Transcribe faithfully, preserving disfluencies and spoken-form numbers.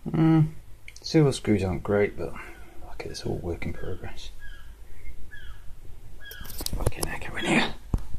Mm, silver screws aren't great, but okay, it's all work in progress. Fucking echo in here.